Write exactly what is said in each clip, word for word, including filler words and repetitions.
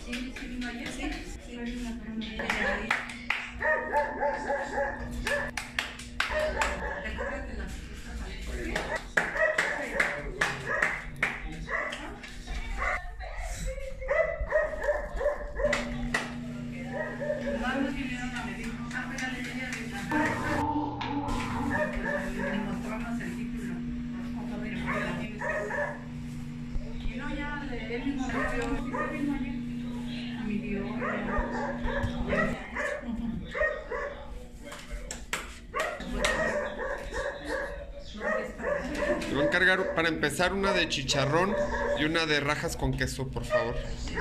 Sí, sí vino ayer, sí. Sí, vino una familia ahí. Recórrete las cosas. No nos vinieron a medir. Ah, pégale, ella de la... Y mostrarnos el título. Y no, ya le, él mismo me dio, sí se vino ayer. Me dio, ya. Te voy a encargar para empezar una de chicharrón y una de rajas con queso, por favor.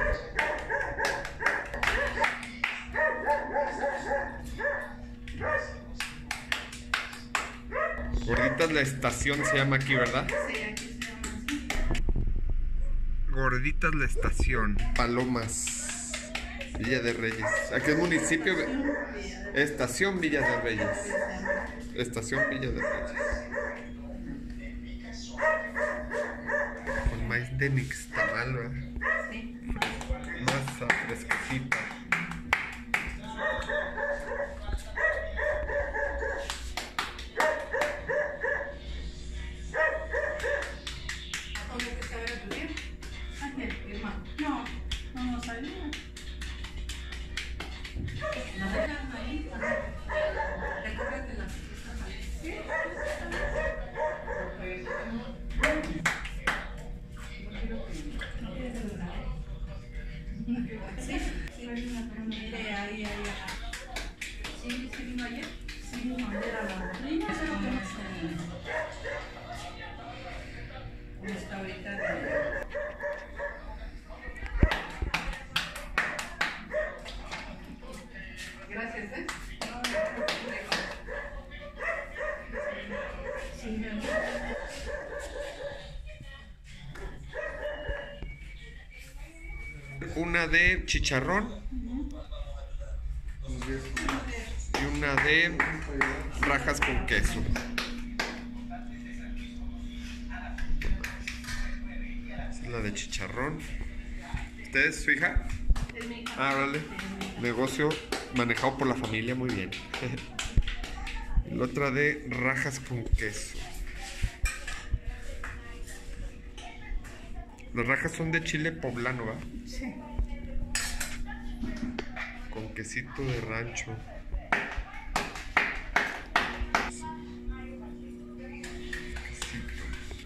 Gorditas La Estación se llama aquí, ¿verdad? Sí, aquí se llama así. Gorditas La Estación, Palomas, Villa de Reyes. Aquí es municipio, Estación Villa de Reyes. Estación Villa de Reyes. Con maíz de nixtamal, ¿verdad? Sí. Masa fresquecita. No, no nos salía. Nos dejan ahí. Recórrete las cosas. Sí. Sí, sí, vino una familia ahí, ahí. Sí, sí vino ayer. Sí vino ayer a la prima, pero que no sé. ¿Cómo está ahorita? De... Gracias, ¿eh? No, sí, mi amor. Una de chicharrón y una de rajas con queso. Esa es la de chicharrón. ¿Usted es su hija? Ah, vale. Negocio manejado por la familia, muy bien. Y la otra de rajas con queso. Las rajas son de chile poblano, ¿va? Sí. Con quesito de rancho. Quesito.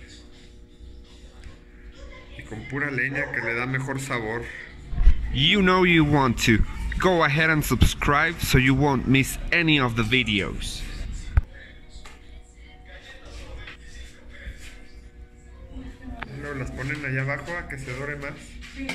Y con pura leña que le da mejor sabor. You know you want to. Go ahead and subscribe so you won't miss any of the videos. No, las ponen allá abajo a que se dore más. Sí.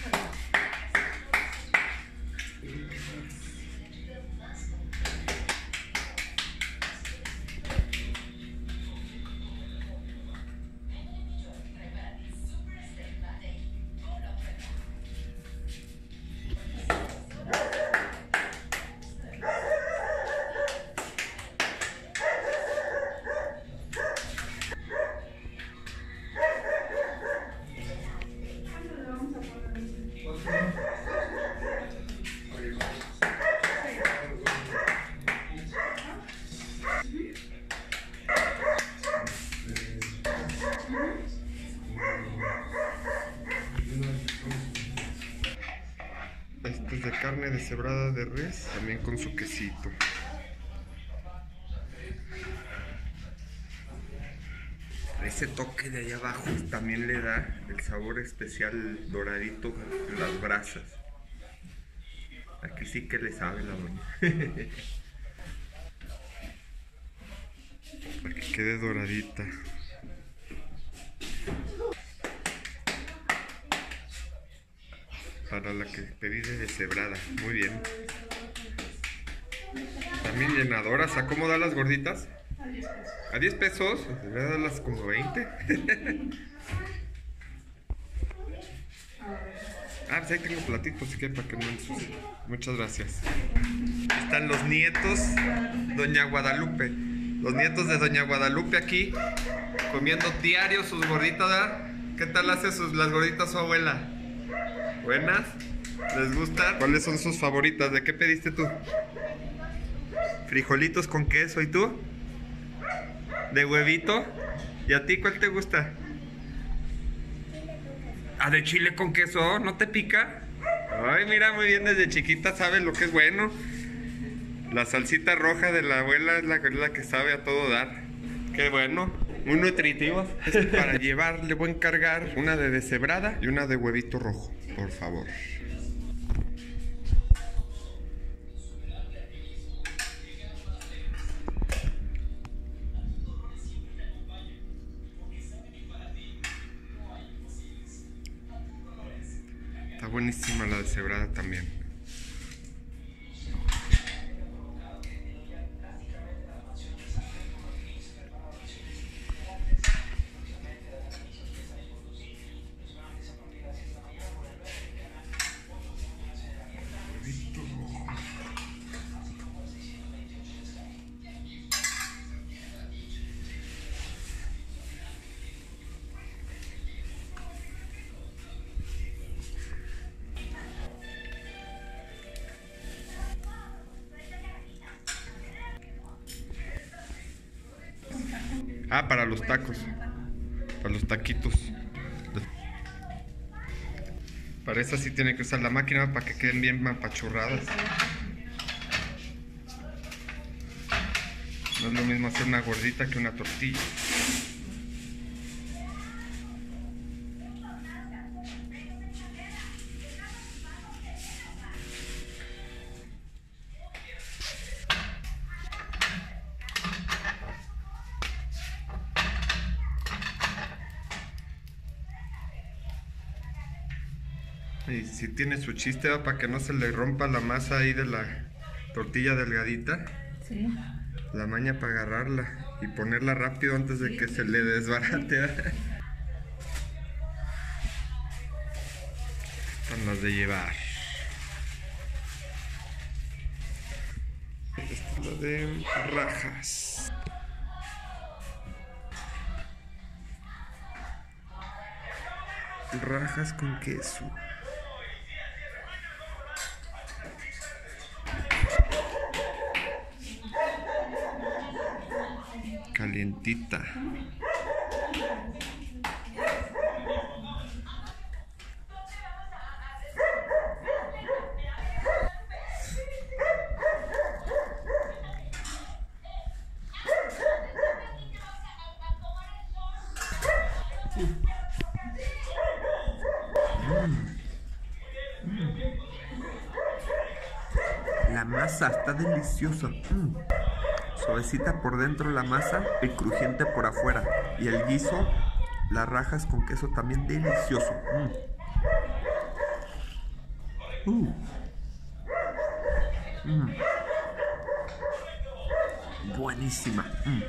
Este es de carne deshebrada de res, también con su quesito. Ese toque de allá abajo también le da el sabor especial doradito en las brasas. Aquí sí que le sabe la doña. Para que quede doradita. Para la que pedí de deshebrada, muy bien. También llenadoras, ¿a cómo da las gorditas? A diez pesos, voy a darlas como veinte. Ah, pues ahí tengo platitos, así que para que no ensucie. Muchas gracias. Están los nietos, Doña Guadalupe. Los nietos de Doña Guadalupe aquí, comiendo diario sus gorditas, ¿verdad? ¿Qué tal hace sus, las gorditas su abuela? ¿Buenas? ¿Les gusta? ¿Cuáles son sus favoritas? ¿De qué pediste tú? Frijolitos con queso. ¿Y tú? ¿De huevito? ¿Y a ti cuál te gusta? ¿Ah, de chile con queso? ¿No te pica? Ay, mira, muy bien, desde chiquita sabes lo que es bueno. La salsita roja de la abuela es la, es la que sabe a todo dar. Qué bueno, muy nutritivos. Para llevar le voy a encargar una de deshebrada y una de huevito rojo, por favor. Está buenísima la deshebrada también. Ah, para los tacos. Para los taquitos. Para eso sí tiene que usar la máquina para que queden bien apachurradas. No es lo mismo hacer una gordita que una tortilla. Y si tiene su chiste, ¿va? Para que no se le rompa la masa ahí de la tortilla delgadita. Sí. La maña para agarrarla y ponerla rápido antes de que se le desbarate. Están las de llevar. Esta es la de rajas. Rajas con queso. Calientita. La masa está deliciosa. Mm. Suavecita por dentro la masa y crujiente por afuera. Y el guiso, las rajas con queso también delicioso. Mm. Uh. Mm. Buenísima. Mm.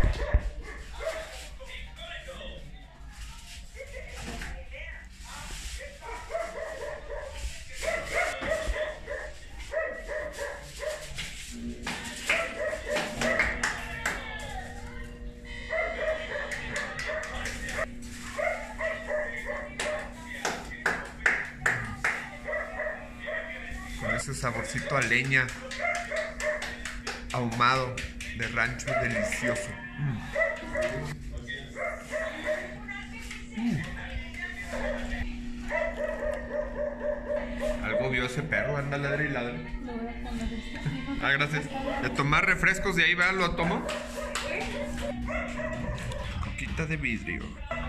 Ese saborcito a leña ahumado de rancho delicioso. Mm. Mm. Algo vio ese perro, anda ladre y ladre. Ah, gracias. De tomar refrescos de ahí, ¿verdad? ¿Lo tomo? Coquita de vidrio.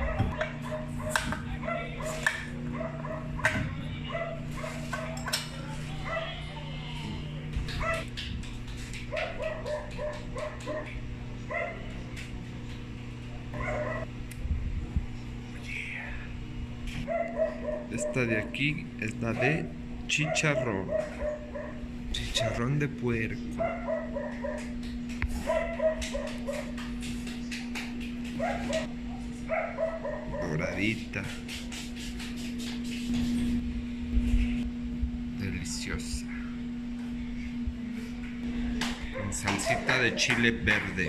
Esta de aquí es la de chicharrón. Chicharrón de puerco. Doradita. Deliciosa. Con salsita de chile verde.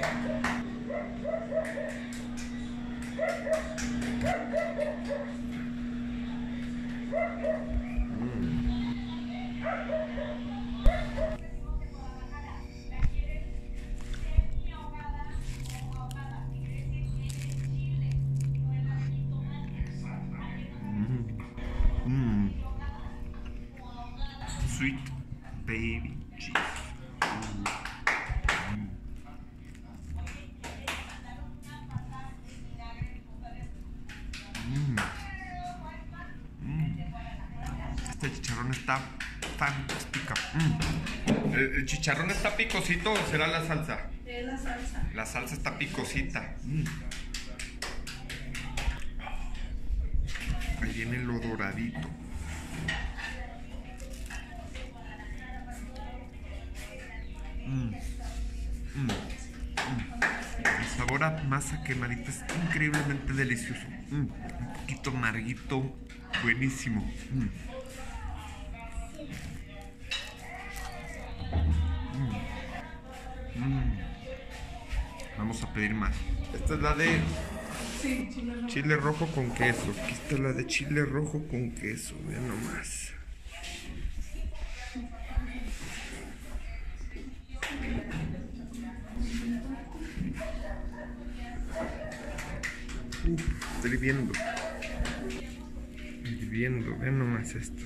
Mm. Sweet baby cheese. Mm. Mm. Este chicharrón está fantástica. Mm. ¿El, ¿El chicharrón está picosito o será la salsa? Es la salsa. La salsa está picosita. Mm. Ahí viene lo doradito. Mm. Mm. Mm. El sabor a masa quemadita es increíblemente delicioso. Mm. Un poquito amarguito, buenísimo. Mm. Mm. Mm. Vamos a pedir más. Esta es la de Sí, chile rojo. chile rojo con queso. Aquí está la de chile rojo con queso. Vean nomás. Uf, estoy hirviendo. Hirviendo, vean nomás esto.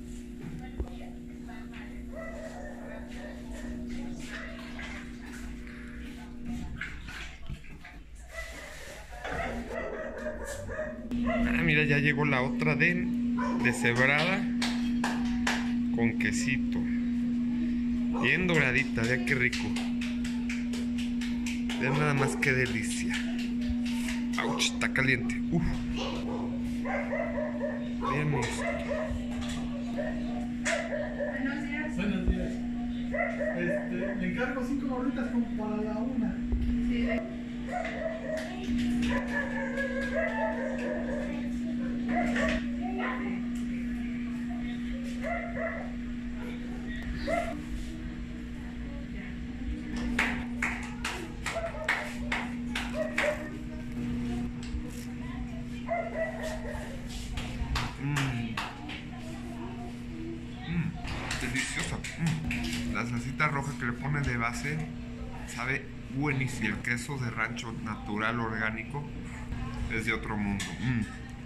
Ah, mira, ya llegó la otra de deshebrada con quesito. Bien doradita, vean qué rico. Vean nada más qué delicia. Ouch, está caliente. Uf. Vean esto. Buenos días. Buenos días. Este, le encargo cinco gorditas como para la una. Sí, de- Mmm. Mmm. Deliciosa. Mm. La salsita roja que le pone de base sabe buenísimo. El queso de rancho natural, orgánico, es de otro mundo. Mm.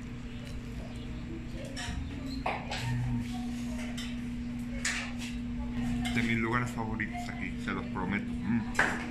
De mis lugares favoritos aquí, se los prometo. Mm.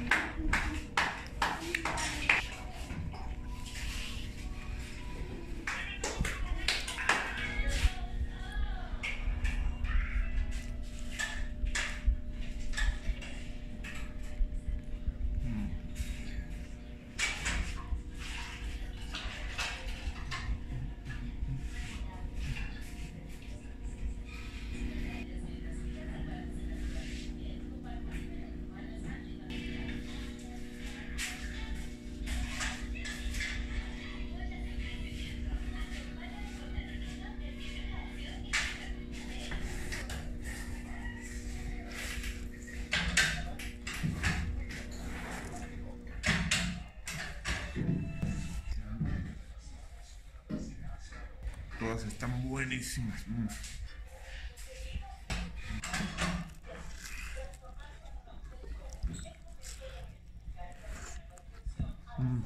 Todas están buenísimas. Mm. Mm.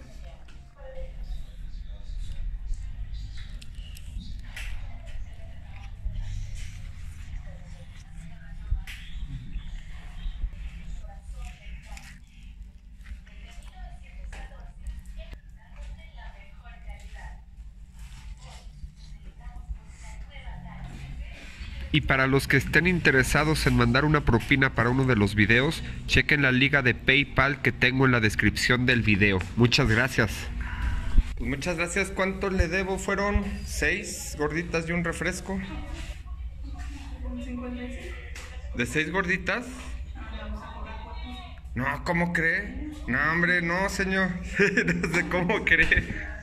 Y para los que estén interesados en mandar una propina para uno de los videos, chequen la liga de PayPal que tengo en la descripción del video. Muchas gracias. Pues muchas gracias. ¿Cuánto le debo? ¿Fueron seis gorditas y un refresco? un cincuenta y seis. ¿De seis gorditas? Ah, vamos a cobrar cuatro. No, ¿cómo cree? No, hombre, no, señor. No sé cómo cree.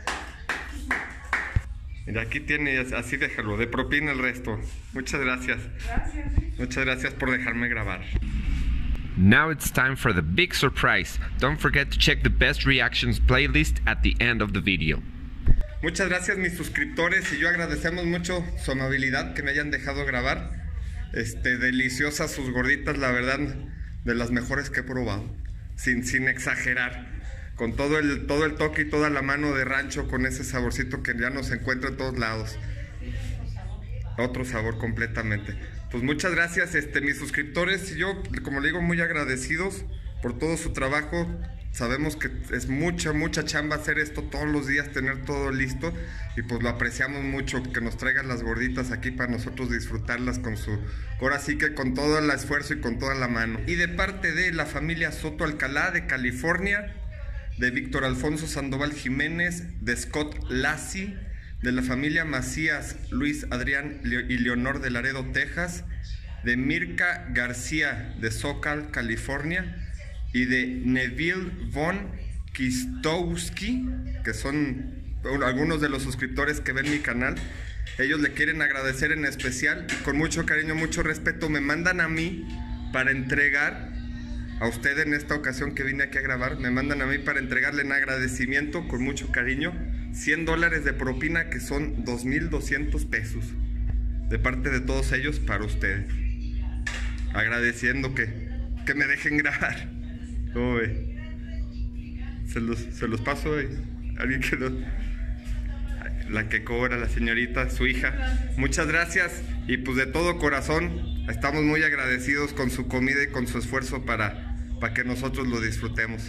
Mira, aquí tiene, así déjalo, de propina el resto. Muchas gracias. Gracias. Muchas gracias por dejarme grabar. Now it's time for the big surprise. Don't forget to check the best reactions playlist at the end of the video. Muchas gracias mis suscriptores y yo agradecemos mucho su amabilidad que me hayan dejado grabar. Este, deliciosas sus gorditas, la verdad, de las mejores que he probado. Sin, sin exagerar. Con todo el, todo el toque y toda la mano de rancho, con ese saborcito que ya no se encuentra en todos lados. otro sabor completamente. Pues muchas gracias, este, mis suscriptores. Yo, como le digo, muy agradecidos por todo su trabajo. Sabemos que es mucha, mucha chamba hacer esto todos los días, tener todo listo. Y pues lo apreciamos mucho, que nos traigan las gorditas aquí para nosotros disfrutarlas con su... Ahora sí que con todo el esfuerzo y con toda la mano. Y de parte de la familia Soto Alcalá de California, de Víctor Alfonso Sandoval Jiménez, de Scott Lassie, de la familia Macías, Luis Adrián y Leonor de Laredo, Texas, de Mirka García de Socal, California, y de Neville von Kistowski, que son algunos de los suscriptores que ven mi canal. Ellos le quieren agradecer en especial y con mucho cariño, mucho respeto me mandan a mí para entregar a usted en esta ocasión que vine aquí a grabar, me mandan a mí para entregarle en agradecimiento con mucho cariño cien dólares de propina, que son dos mil doscientos pesos de parte de todos ellos para ustedes, agradeciendo que, que me dejen grabar. Oh, eh. se, los, se los paso eh. alguien que los... la que cobra, la señorita, su hija. Muchas gracias y pues de todo corazón estamos muy agradecidos con su comida y con su esfuerzo para, para que nosotros lo disfrutemos.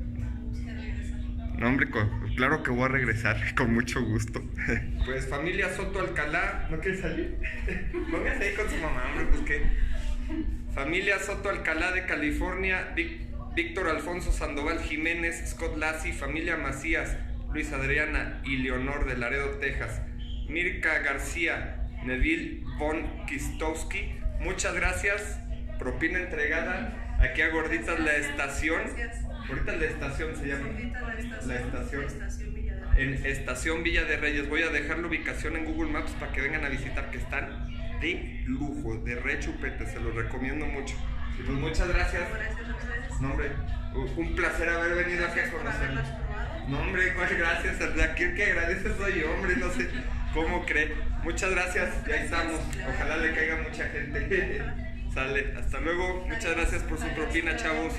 No, hombre, claro que voy a regresar con mucho gusto. Pues familia Soto Alcalá, ¿no quieres salir? Póngase ahí con su mamá, hombre, pues qué. Familia Soto Alcalá de California, Víctor Alfonso Sandoval Jiménez, Scott Lassie, familia Macías, Luis Adriana y Leonor de Laredo, Texas, Mirka García, Neville von Kistowski, muchas gracias, propina entregada, aquí a Gorditas La Estación, Gorditas La Estación se llama, La Estación, en Estación Villa de Reyes. Voy a dejar la ubicación en Google Maps para que vengan a visitar, que están de lujo, de re chupete, se los recomiendo mucho. Y pues muchas gracias. No, hombre, un placer haber venido aquí a conocernos. No, hombre, gracias. Aquí el que agradece soy yo, hombre, no sé cómo cree. Muchas gracias, ya estamos. Ojalá le caiga mucha gente. Sale, hasta luego. Muchas gracias por su propina, chavos.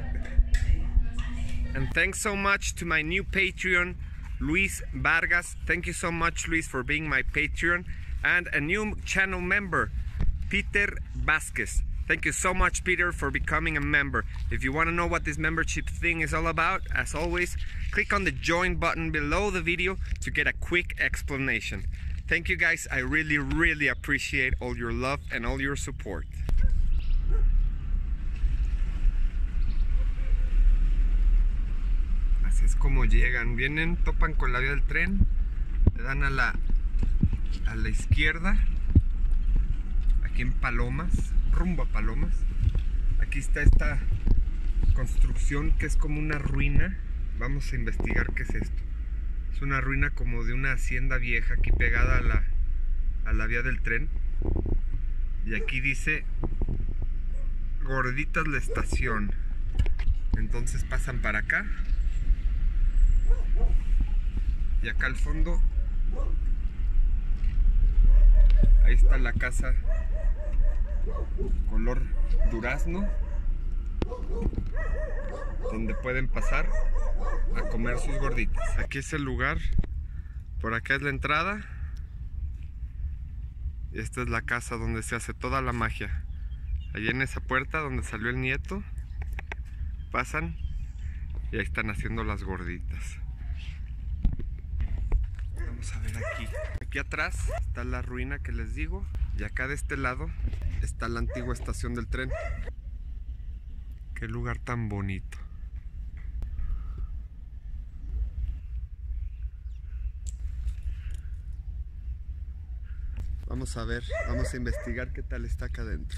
And thanks so much to my new Patreon, Luis Vargas. Thank you so much, Luis, for being my Patreon. And a new channel member, Peter Vasquez. Thank you so much, Peter, for becoming a member. If you want to know what this membership thing is all about, as always, click on the join button below the video to get a quick explanation. Thank you guys, I really, really appreciate all your love and all your support. Así es como llegan, vienen, topan con la vía del tren, le dan a la, a la izquierda, aquí en Palomas, rumbo a Palomas. Aquí está esta construcción que es como una ruina. Vamos a investigar qué es esto. Es una ruina como de una hacienda vieja aquí pegada a la, a la vía del tren. Y aquí dice Gorditas La Estación. Entonces pasan para acá. Y acá al fondo, ahí está la casa color durazno, donde pueden pasar a comer sus gorditas. Aquí es el lugar, por acá es la entrada y esta es la casa donde se hace toda la magia. Allí en esa puerta donde salió el nieto, pasan y ahí están haciendo las gorditas. Vamos a ver aquí. Aquí atrás está la ruina que les digo y acá de este lado está la antigua estación del tren. Qué lugar tan bonito. Vamos a ver, vamos a investigar qué tal está acá adentro.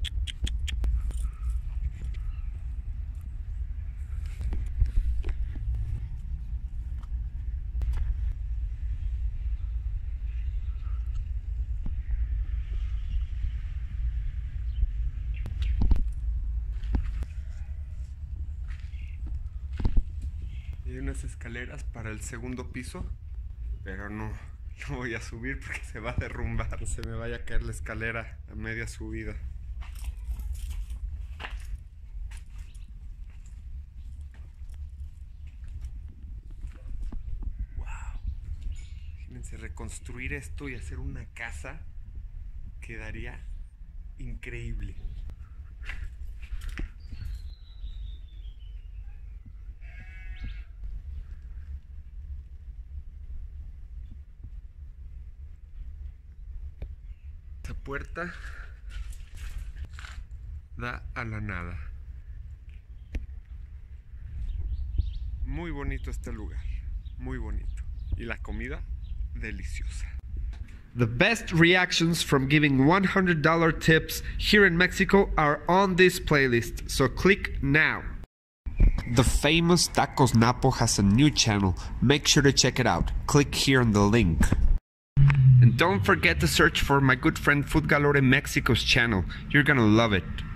Hay unas escaleras para el segundo piso, pero no, no voy a subir porque se va a derrumbar. No se me vaya a caer la escalera a media subida. Wow. Imagínense reconstruir esto y hacer una casa quedaría increíble. Esta puerta da a la nada. Muy bonito este lugar, muy bonito. Y la comida, deliciosa. The best reactions from giving one hundred dollar tips here in Mexico are on this playlist, so click now. The famous Tacos Napo has a new channel. Make sure to check it out. Click here on the link. And don't forget to search for my good friend Food Galore Mexico's channel. You're gonna love it.